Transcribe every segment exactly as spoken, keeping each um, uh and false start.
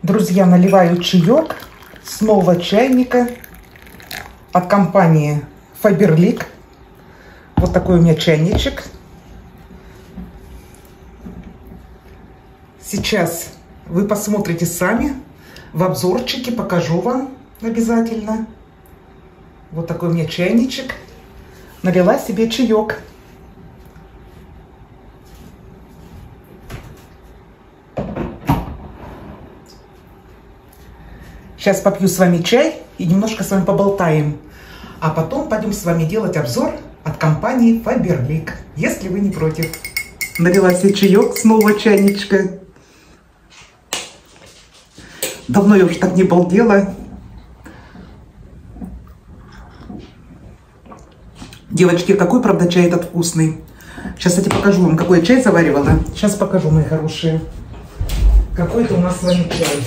Друзья, наливаю чаек с нового чайника от компании Faberlic. Вот такой у меня чайничек. Сейчас вы посмотрите сами в обзорчике, покажу вам обязательно. Вот такой у меня чайничек. Налила себе чаек. Сейчас попью с вами чай и немножко с вами поболтаем. А потом пойдем с вами делать обзор от компании Faberlic, если вы не против. Налила себе чаек с нового чайничка. Давно я уже так не балдела. Девочки, какой, правда, чай этот вкусный. Сейчас я тебе покажу вам, какой я чай заваривала. Сейчас покажу, мои хорошие. Какой это у нас с вами чай.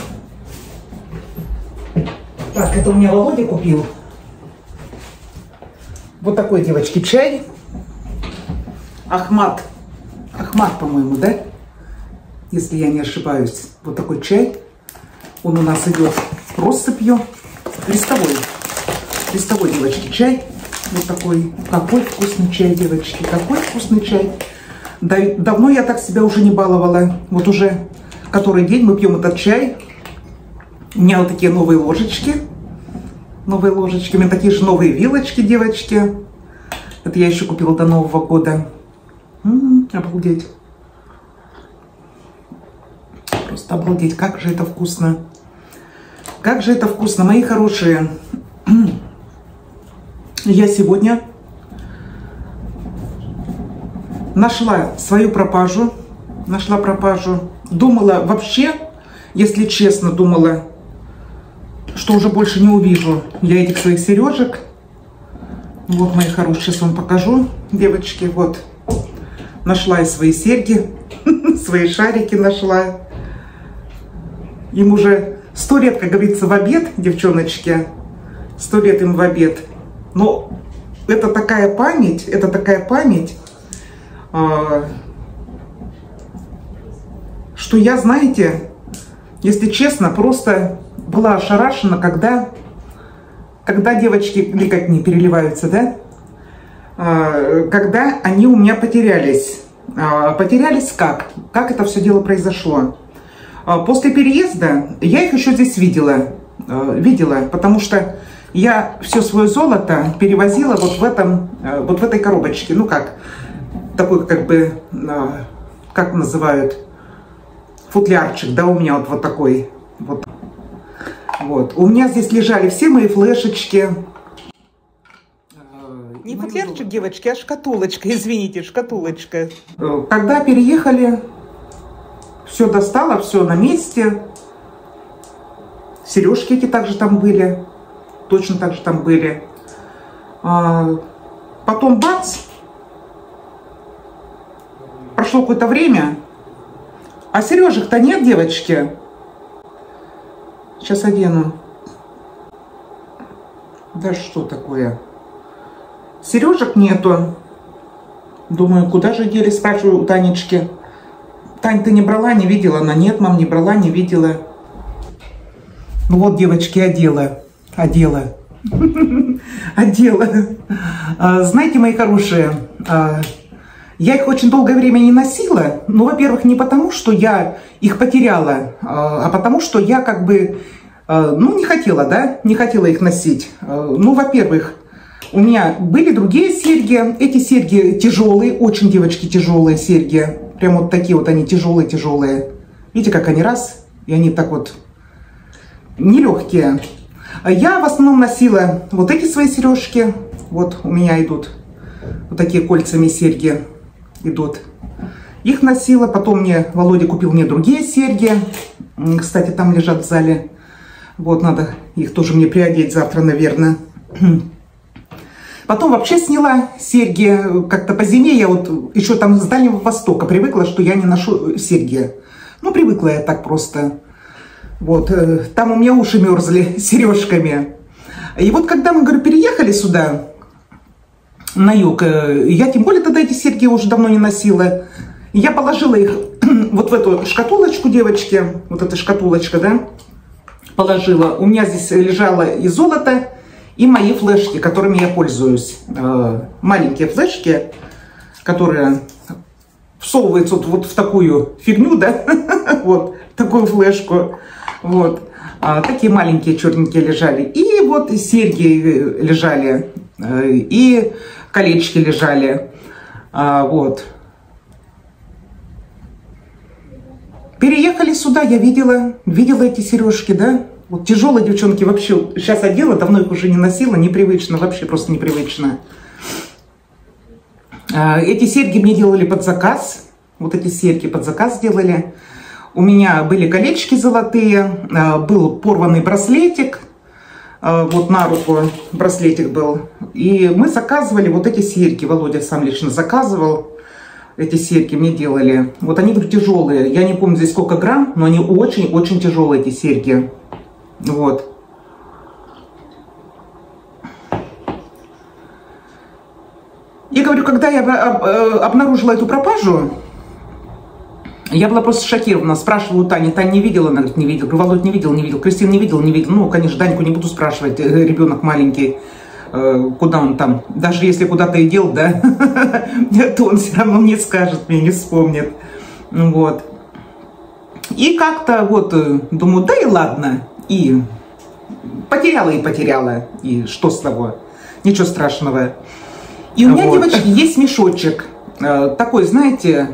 Так, это у меня Володя купил. Вот такой, девочки, чай. Ахмат. Ахмат, по-моему, да? Если я не ошибаюсь. Вот такой чай. Он у нас идет россыпью. Листовой. Листовой, девочки, чай. Вот такой. Какой вкусный чай, девочки. Какой вкусный чай. Да, давно я так себя уже не баловала. Вот уже который день мы пьем этот чай. У меня вот такие новые ложечки. Новые ложечки. У меня такие же новые вилочки, девочки. Это я еще купила до Нового года. М-м, обалдеть. Просто обалдеть. Как же это вкусно. Как же это вкусно, мои хорошие. Я сегодня нашла свою пропажу. Нашла пропажу. Думала вообще, если честно, думала, что уже больше не увижу я этих своих сережек. Вот, мои хорошие, сейчас вам покажу, девочки. Вот, нашла я свои серьги, свои шарики нашла. Им уже сто лет, как говорится, в обед, девчоночки. Сто лет им в обед. Но это такая память, это такая память, что я, знаете, если честно, просто была ошарашена, когда, когда девочки, или как не переливаются, да, когда они у меня потерялись. Потерялись как? Как это все дело произошло? После переезда я их еще здесь видела, видела, потому что я все свое золото перевозила вот в этом, вот в этой коробочке. Ну как, такой как бы, как называют, футлярчик, да, у меня вот, вот такой. Вот. Вот. У меня здесь лежали все мои флешечки. Не футлярчик, девочки, а шкатулочка, извините, шкатулочка. Когда переехали, все достала, все на месте. Сережки эти также там были. Точно так же там были. А, потом бац. Прошло какое-то время. А сережек-то нет, девочки. Сейчас одену. Да что такое? Сережек нету. Думаю, куда же дели? Спрашиваю у Танечки. Тань, ты не брала, не видела? Она: нет, мам, не брала, не видела. Ну вот, девочки, одела. Одела. Одела. Знаете, мои хорошие, я их очень долгое время не носила. Ну, во-первых, не потому, что я их потеряла, а потому, что я как бы, ну, не хотела, да, не хотела их носить. Ну, во-первых, у меня были другие серьги. Эти серьги тяжелые, очень, девочки, тяжелые серьги. Прям вот такие вот они тяжелые-тяжелые. Видите, как они раз, и они так вот нелегкие. Я в основном носила вот эти свои сережки. Вот у меня идут вот такие кольцами серьги идут. Их носила. Потом мне Володя купил мне другие серьги. Кстати, там лежат в зале. Вот, надо их тоже мне приодеть завтра, наверное. Потом вообще сняла серьги. Как-то по зиме я вот еще там с Дальнего Востока привыкла, что я не ношу серьги. Ну, привыкла я так просто. Вот, там у меня уши мерзли сережками. И вот когда мы, говорю, переехали сюда, на юг, я тем более тогда эти серьги уже давно не носила. Я положила их вот в эту шкатулочку, девочки. Вот эта шкатулочка, да. положила. У меня здесь лежало и золото, и мои флешки, которыми я пользуюсь. Маленькие флешки, которые всовываются вот, вот в такую фигню, да, вот, такую флешку, вот. А, такие маленькие черненькие лежали. И вот серьги лежали, и колечки лежали, а, вот. Переехали сюда, я видела, видела эти сережки, да. Вот тяжелые, девчонки, вообще, сейчас одела, давно их уже не носила, непривычно, вообще просто непривычно. А, эти серьги мне делали под заказ, вот эти серьги под заказ делали. У меня были колечки золотые, был порванный браслетик, вот на руку браслетик был. И мы заказывали вот эти серьги, Володя сам лично заказывал, эти серьги мне делали. Вот они были тяжелые, я не помню здесь сколько грамм, но они очень-очень тяжелые, эти серьги. Вот. Я говорю, когда я обнаружила эту пропажу, я была просто шокирована. Спрашивала у Тани, Таня не видела? Она говорит, не видела. Говорю, Володь не видел, не видел. Кристина не видел, не видел. Ну, конечно, Даньку не буду спрашивать, ребенок маленький, куда он там. Даже если куда-то и дел, да, то он все равно не скажет мне, не вспомнит. Вот. И как-то вот, думаю, да и ладно. И потеряла и потеряла. И что с того? Ничего страшного. И у меня, вот, девочки, есть мешочек. Такой, знаете...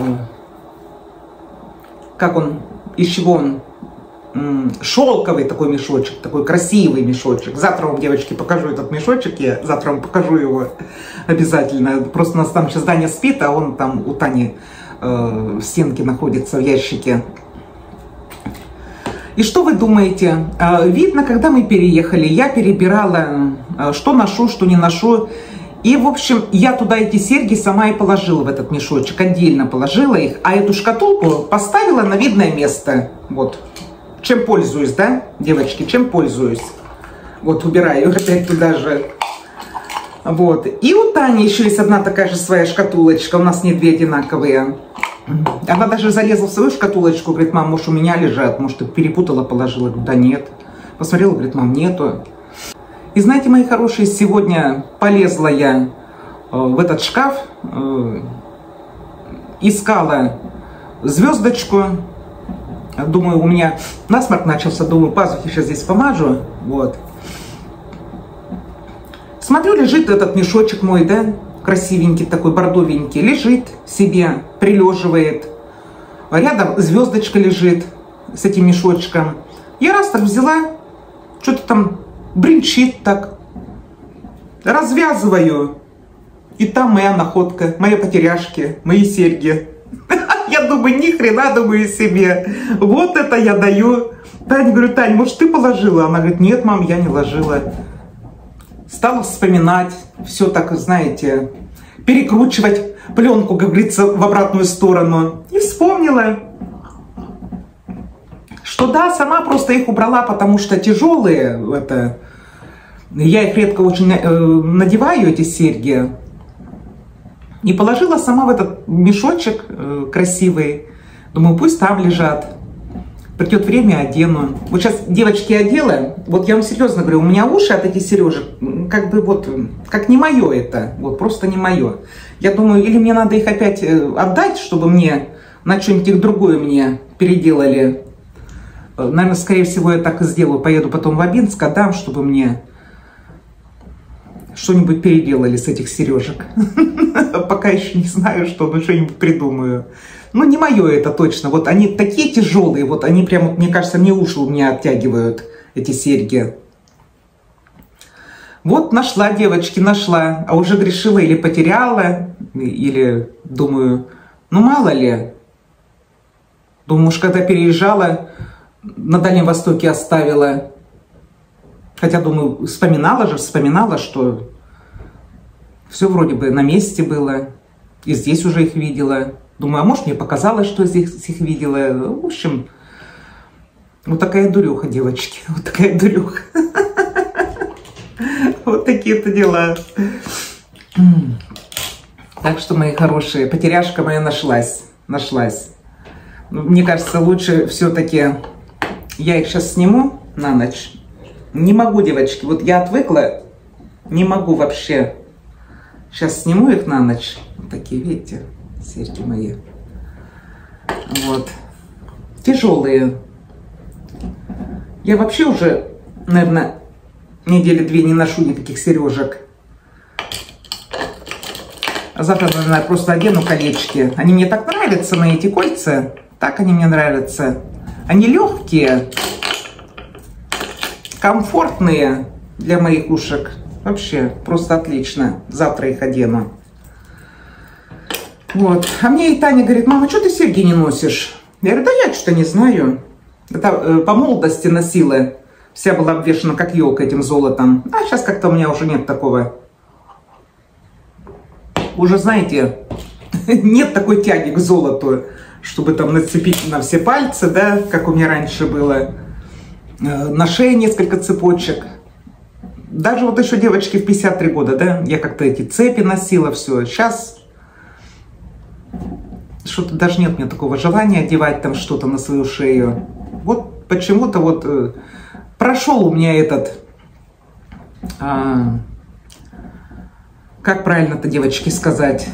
Как он, из чего он, шелковый такой мешочек, такой красивый мешочек. Завтра вам, девочки, покажу этот мешочек, я завтра вам покажу его обязательно. Просто у нас там сейчас Даня спит, а он там у Тани э, в стенке находится, в ящике. И что вы думаете? Э, видно, когда мы переехали, я перебирала, э, что ношу, что не ношу. И, в общем, я туда эти серьги сама и положила в этот мешочек, отдельно положила их, а эту шкатулку поставила на видное место. Вот. Чем пользуюсь, да, девочки, чем пользуюсь. Вот, убираю опять туда же. Вот. И у Тани еще есть одна такая же своя шкатулочка, у нас не две одинаковые. Она даже залезла в свою шкатулочку, говорит, мам, может, у меня лежат, может, ты перепутала, положила. Говорю, да нет. Посмотрела, говорит, мам, нету. И знаете, мои хорошие, сегодня полезла я в этот шкаф, искала звездочку. Думаю, у меня насморк начался, думаю, пазухи сейчас здесь помажу. Вот. Смотрю, лежит этот мешочек мой, да, красивенький такой, бордовенький, лежит себе, прилеживает. Рядом звездочка лежит с этим мешочком. Я раз так взяла, что-то там бринчит так, развязываю, и там моя находка, мои потеряшки, мои серьги. Я думаю, ни хрена, думаю себе, вот это я даю. Таня, говорю, Тань, может, ты положила? Она говорит, нет, мам, я не ложила. Стала вспоминать, все так, знаете, перекручивать пленку, как говорится, в обратную сторону. И вспомнила, что да, сама просто их убрала, потому что тяжелые, это, я их редко очень э, надеваю, эти серьги. И положила сама в этот мешочек э, красивый. Думаю, пусть там лежат. Придет время, одену. Вот сейчас девочки одела, вот я вам серьезно говорю, у меня уши от этих сережек, как бы вот, как не мое это, вот просто не мое. Я думаю, или мне надо их опять отдать, чтобы мне на что-нибудь их другое мне переделали. Наверное, скорее всего, я так и сделаю. Поеду потом в Абинск, отдам, чтобы мне что-нибудь переделали с этих сережек. Пока еще не знаю, что, но что-нибудь придумаю. Ну, не мое это точно. Вот они такие тяжелые, вот они прямо, мне кажется, мне уши у меня оттягивают, эти серьги. Вот нашла, девочки, нашла. А уже грешила или потеряла, или думаю, ну мало ли. Думаю, уж когда переезжала, на Дальнем Востоке оставила. Хотя, думаю, вспоминала же, вспоминала, что все вроде бы на месте было. И здесь уже их видела. Думаю, а может, мне показалось, что здесь их видела. В общем, вот такая дурюха, девочки. Вот такая дурюха. Вот такие-то дела. Так что, мои хорошие, потеряшка моя нашлась. Нашлась. Мне кажется, лучше все-таки я их сейчас сниму. на ночь. Не могу, девочки, вот я отвыкла, не могу вообще. Сейчас сниму их на ночь. Вот такие, видите, серьги мои. Вот. Тяжелые. Я вообще уже, наверное, недели две не ношу никаких сережек. А завтра, наверное, просто одену колечки. Они мне так нравятся, мои эти кольца. Так они мне нравятся. Они легкие, комфортные для моих ушек. Вообще, просто отлично. Завтра их одену. Вот. А мне и Таня говорит: мама, что ты серьги не носишь? Я говорю: да я что-то не знаю. Это э, по молодости носила. Вся была обвешана как елка этим золотом. А сейчас как-то у меня уже нет такого. Уже, знаете, нет такой тяги к золоту, чтобы там нацепить на все пальцы, да, как у меня раньше было. На шее несколько цепочек. Даже вот еще девочки в пятьдесят три года, да, я как-то эти цепи носила, все. Сейчас что-то даже нет у меня такого желания одевать там что-то на свою шею. Вот почему-то вот э, прошел у меня этот... А, как правильно-то, девочки, сказать?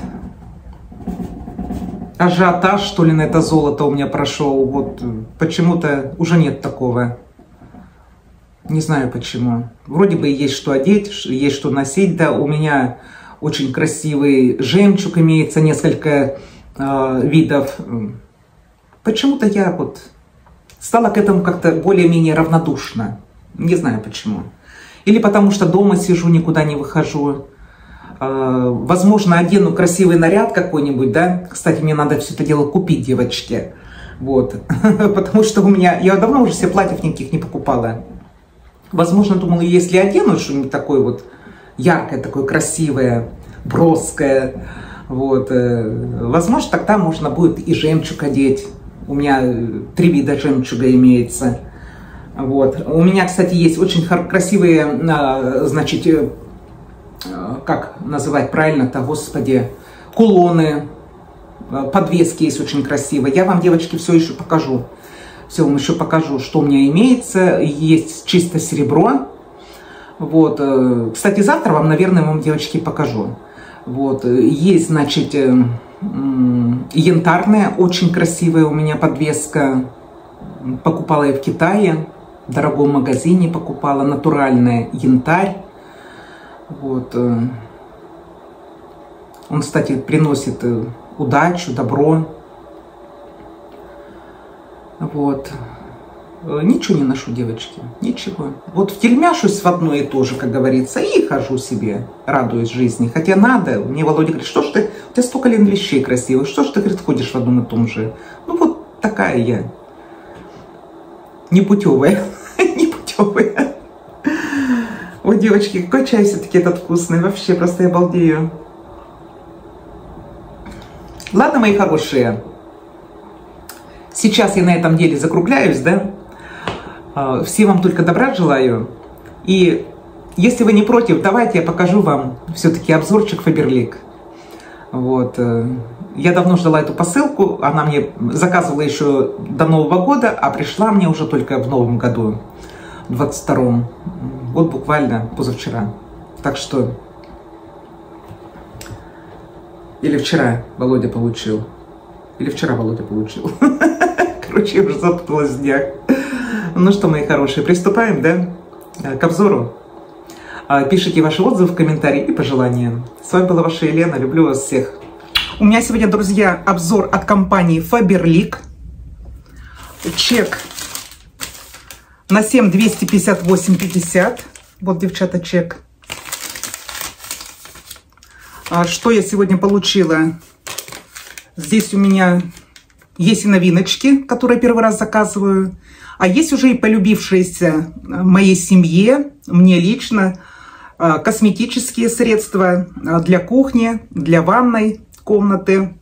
Ажиотаж, что ли, на это золото у меня прошел. Вот почему-то уже нет такого. Не знаю почему. Вроде бы есть что одеть, есть что носить. Да, у меня очень красивый жемчуг имеется, несколько э, видов. Почему-то я вот стала к этому как-то более-менее равнодушна. Не знаю почему. Или потому что дома сижу, никуда не выхожу. Возможно, одену красивый наряд какой-нибудь, да. Кстати, мне надо все это дело купить, девочки. Вот. Потому что у меня... Я давно уже себе платьев никаких не покупала. Возможно, думала, если одену что-нибудь такое вот яркое, такое красивое, броское, вот, возможно, тогда можно будет и жемчуг одеть. У меня три вида жемчуга имеется. Вот. У меня, кстати, есть очень красивые, значит, как называть правильно-то, господи, кулоны, подвески есть очень красивые. Я вам, девочки, все еще покажу. Все вам еще покажу, что у меня имеется. Есть чисто серебро. Вот. Кстати, завтра вам, наверное, вам, девочки, покажу. Вот. Есть, значит, янтарная, очень красивая у меня подвеска. Покупала я в Китае, в дорогом магазине покупала, натуральная янтарь. Вот. Он, кстати, приносит удачу, добро. Вот. Ничего не ношу, девочки, ничего. Вот втельмяшусь в одно и то же, как говорится, и хожу себе, радуюсь жизни. Хотя надо. Мне Володя говорит: что ж ты, у тебя столько лет вещей красивых, что ж ты, говорит, ходишь в одном и том же. Ну вот такая я. Непутевая. Непутевая. Ой, девочки, какой чай все-таки этот вкусный. Вообще просто я балдею. Ладно, мои хорошие. Сейчас я на этом деле закругляюсь, да? Всем вам только добра желаю. И если вы не против, давайте я покажу вам все-таки обзорчик Faberlic. Вот. Я давно ждала эту посылку. Она мне заказывала еще до Нового года, а пришла мне уже только в Новом году, в двадцать втором. Вот буквально позавчера. Так что... Или вчера Володя получил. Или вчера Володя получил. Короче, я уже запуталась в днях. Ну что, мои хорошие, приступаем, да, к обзору. Пишите ваши отзывы в комментарии и пожелания. С вами была ваша Елена. Люблю вас всех. У меня сегодня, друзья, обзор от компании Faberlic. Чек на семь двести пятьдесят восемь пятьдесят. Вот, девчата, чек. Что я сегодня получила? Здесь у меня есть и новиночки, которые первый раз заказываю. А есть уже и полюбившиеся моей семье, мне лично, косметические средства для кухни, для ванной комнаты,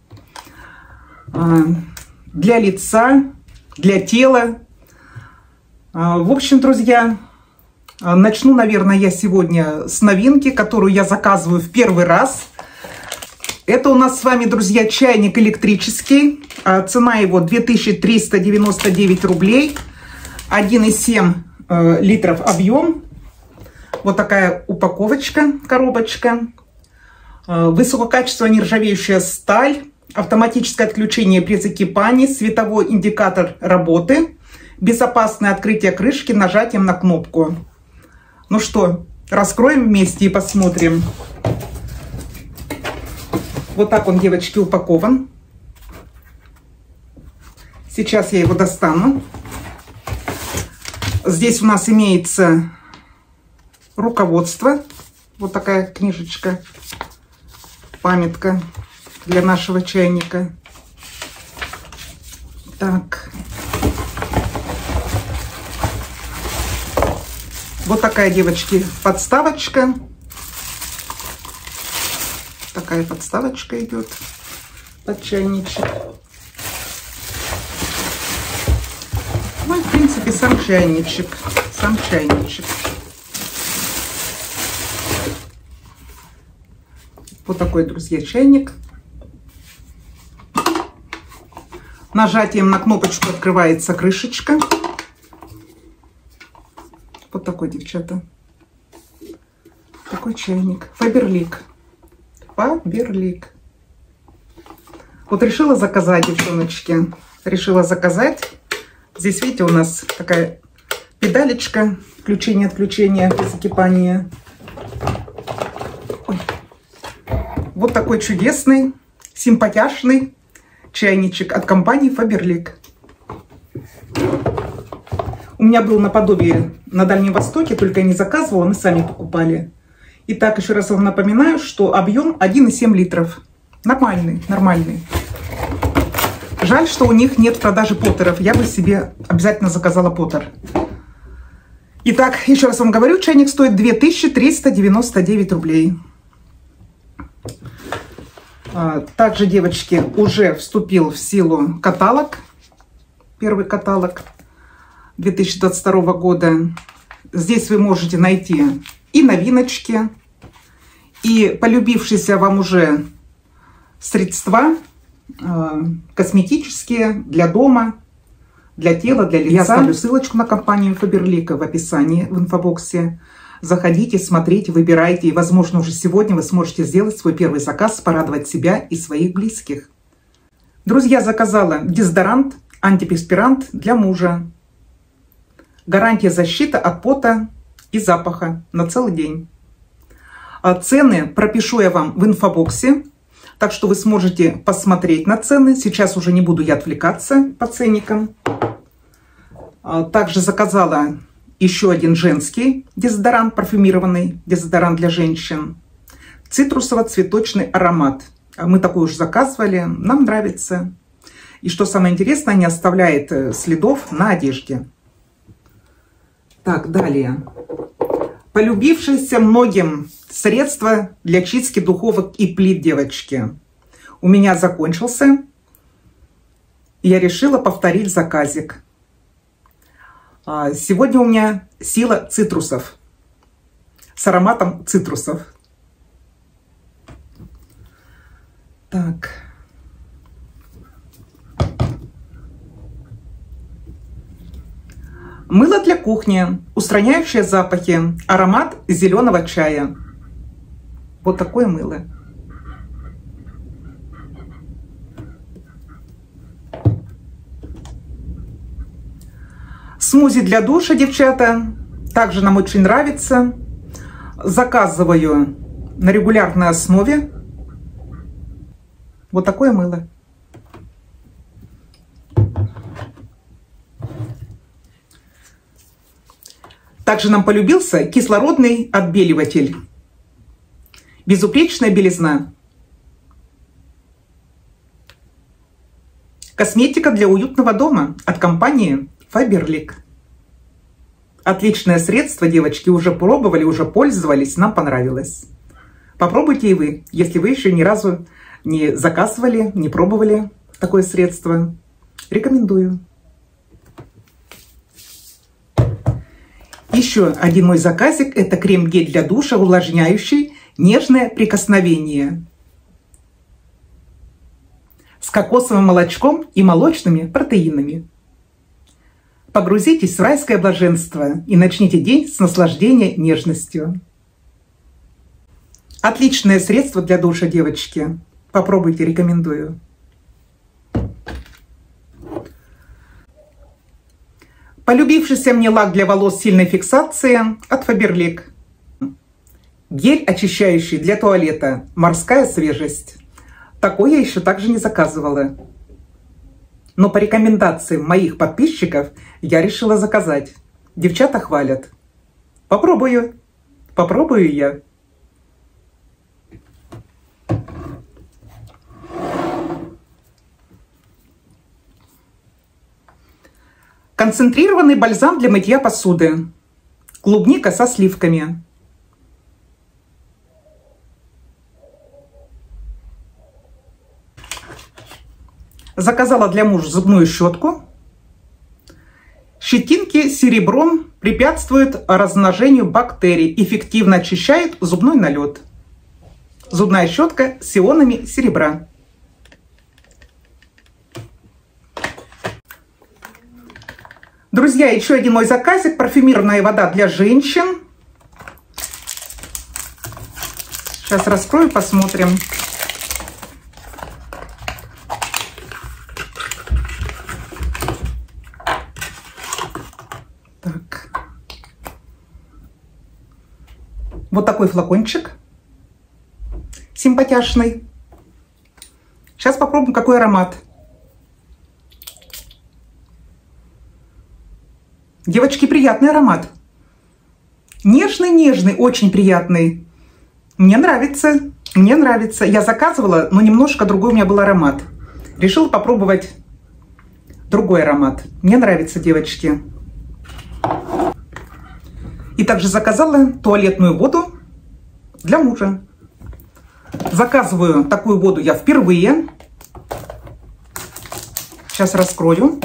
для лица, для тела. В общем, друзья, начну, наверное, я сегодня с новинки, которую я заказываю в первый раз. Это у нас с вами, друзья, чайник электрический. Цена его две тысячи триста девяносто девять рублей. один и семь э, литров объем. Вот такая упаковочка, коробочка. Э, высококачественная нержавеющая сталь. Автоматическое отключение при закипании. Световой индикатор работы. Безопасное открытие крышки нажатием на кнопку. Ну что, раскроем вместе и посмотрим. Вот так он, девочки, упакован. Сейчас я его достану. Здесь у нас имеется руководство. Вот такая книжечка, памятка для нашего чайника. Так. Вот такая, девочки, подставочка. Такая подставочка идет под чайничек. Ну и, в принципе, сам чайничек. Сам чайничек. Вот такой, друзья, чайник. Нажатием на кнопочку открывается крышечка. Вот такой, девчата. Такой чайник. Фаберлик. Фаберлик. Вот решила заказать, девчоночки. Решила заказать. Здесь, видите, у нас такая педалечка. Включение-отключение при закипании. Ой. Вот такой чудесный, симпатяшный чайничек от компании Фаберлик. У меня был наподобие на Дальнем Востоке, только я не заказывала, мы сами покупали. Итак, еще раз вам напоминаю, что объем один и семь литров. Нормальный, нормальный. Жаль, что у них нет в продаже поттеров. Я бы себе обязательно заказала поттер. Итак, еще раз вам говорю, чайник стоит две тысячи триста девяносто девять рублей. Также, девочки, уже вступил в силу каталог. Первый каталог две тысячи двадцать второго года. Здесь вы можете найти и новиночки, и полюбившиеся вам уже средства э, косметические для дома, для тела, для лица. Я оставлю ссылочку на компанию Фаберлик в описании, в инфобоксе. Заходите, смотрите, выбирайте, и, возможно, уже сегодня вы сможете сделать свой первый заказ, порадовать себя и своих близких. Друзья, заказала дезодорант, антиперспирант для мужа. Гарантия защиты от пота и запаха на целый день. Цены пропишу я вам в инфобоксе, так что вы сможете посмотреть на цены. Сейчас уже не буду я отвлекаться по ценникам. Также заказала еще один женский дезодорант, парфюмированный дезодорант для женщин. Цитрусово-цветочный аромат. Мы такой уже заказывали, нам нравится. И что самое интересное, не оставляет следов на одежде. Так, далее. Полюбившееся многим средство для чистки духовок и плит, девочки. У меня закончился. Я решила повторить заказик. Сегодня у меня сила цитрусов. С ароматом цитрусов. Так. Мыло для кухни, устраняющее запахи, аромат зеленого чая. Вот такое мыло. Смузи для душа, девчата. Также нам очень нравится. Заказываю на регулярной основе. Вот такое мыло. Также нам полюбился кислородный отбеливатель. Безупречная белизна. Косметика для уютного дома от компании Фаберлик. Отличное средство, девочки, уже пробовали, уже пользовались, нам понравилось. Попробуйте и вы, если вы еще ни разу не заказывали, не пробовали такое средство. Рекомендую. Еще один мой заказик – это крем-гель для душа, увлажняющий, нежное прикосновение. С кокосовым молочком и молочными протеинами. Погрузитесь в райское блаженство и начните день с наслаждения нежностью. Отличное средство для душа, девочки. Попробуйте, рекомендую. Полюбившийся мне лак для волос сильной фиксации от Faberlic. Гель, очищающий для туалета. Морская свежесть. Такой я еще также не заказывала. Но по рекомендациям моих подписчиков я решила заказать. Девчата хвалят. Попробую. Попробую я. Концентрированный бальзам для мытья посуды. Клубника со сливками. Заказала для мужа зубную щетку. Щетинки серебром препятствуют размножению бактерий. Эффективно очищает зубной налет. Зубная щетка с ионами серебра. Друзья, еще один мой заказик. Парфюмированная вода для женщин. Сейчас раскрою, посмотрим. Так. Вот такой флакончик. Симпатяшный. Сейчас попробуем, какой аромат. Девочки, приятный аромат. Нежный-нежный, очень приятный. Мне нравится, мне нравится. Я заказывала, но немножко другой у меня был аромат. Решила попробовать другой аромат. Мне нравится, девочки. И также заказала туалетную воду для мужа. Заказываю такую воду я впервые. Сейчас раскрою.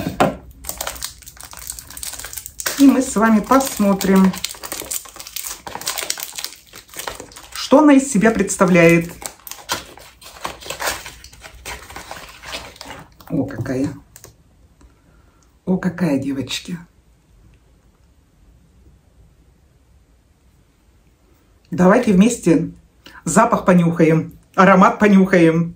И мы с вами посмотрим, что она из себя представляет. О, какая. О, какая, девочки. Давайте вместе запах понюхаем, аромат понюхаем.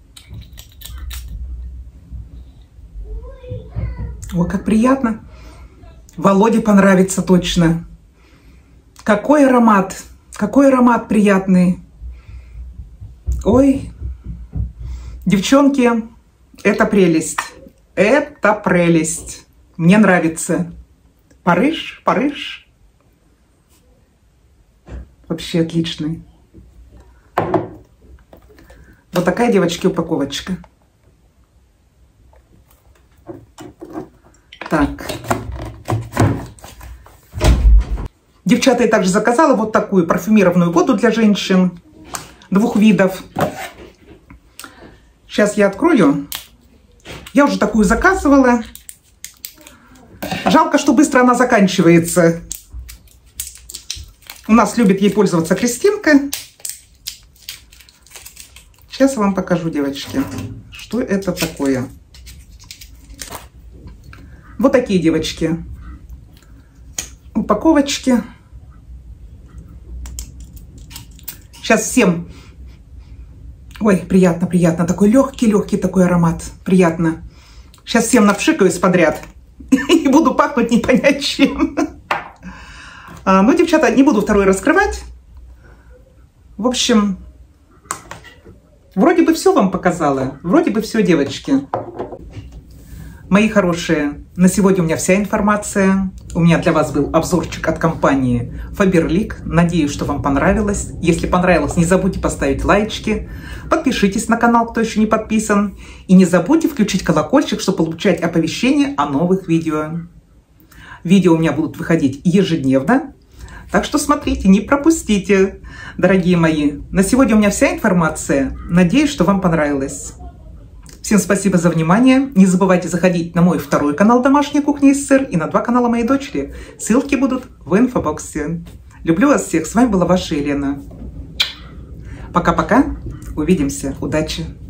О, как приятно. Володе понравится точно. Какой аромат, какой аромат приятный. Ой, девчонки, это прелесть, это прелесть. Мне нравится. Париж, Париж. Вообще отличный. Вот такая, девочки, упаковочка. Так. Девчата, я также заказала вот такую парфюмированную воду для женщин. Двух видов. Сейчас я открою. Я уже такую заказывала. Жалко, что быстро она заканчивается. У нас любит ей пользоваться Кристинка. Сейчас я вам покажу, девочки, что это такое. Вот такие, девочки, упаковочки. Сейчас всем... Ой, приятно, приятно. Такой легкий-легкий такой аромат. Приятно. Сейчас всем напшикаюсь подряд. И буду пахнуть не понять чем. А, ну, девчата, не буду второй раскрывать. В общем, вроде бы все вам показала. Вроде бы все, девочки. Мои хорошие, на сегодня у меня вся информация. У меня для вас был обзорчик от компании Faberlic. Надеюсь, что вам понравилось. Если понравилось, не забудьте поставить лайчики. Подпишитесь на канал, кто еще не подписан. И не забудьте включить колокольчик, чтобы получать оповещения о новых видео. Видео у меня будут выходить ежедневно. Так что смотрите, не пропустите, дорогие мои. На сегодня у меня вся информация. Надеюсь, что вам понравилось. Всем спасибо за внимание. Не забывайте заходить на мой второй канал «Домашняя кухня СССР» и на два канала моей дочери. Ссылки будут в инфобоксе. Люблю вас всех. С вами была ваша Елена. Пока-пока. Увидимся. Удачи.